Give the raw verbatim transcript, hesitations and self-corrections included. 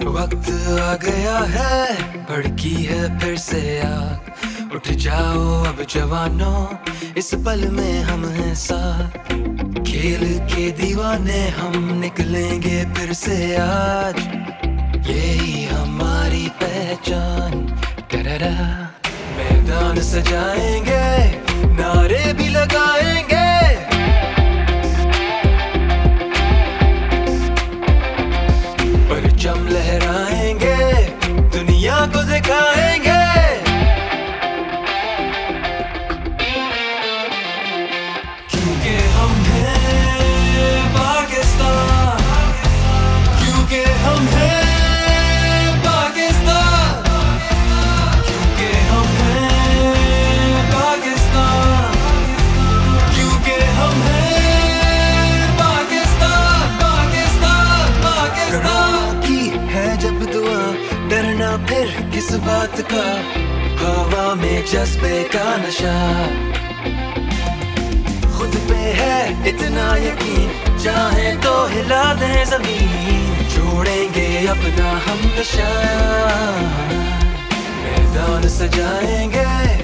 वक्त आ गया है, भड़की है फिर से आग। उठ जाओ अब जवानों, इस पल में हम हैं साथ। खेल के दीवाने हम निकलेंगे फिर से आज। यही हमारी पहचान। टररा मैदान सजाएंगे, नारे भी लगाएंगे। परचम लहराएंगे, दुनिया को दिखाएंगे। क्योंकि हम हैं पाकिस्तान, क्योंकि हम हैं पाकिस्तान, क्योंकि हम हैं पाकिस्तान, क्योंकि हम हैं पाकिस्तान, पाकिस्तान, पाकिस्तान। की है जब दुआ, डरना फिर किस बात का। हवा में जज्बे का नशा, खुद पे है इतना यकीन, चाहे तो हिला दे जमीन। जोड़ेंगे अपना हम निशान, मैदान सजाएंगे।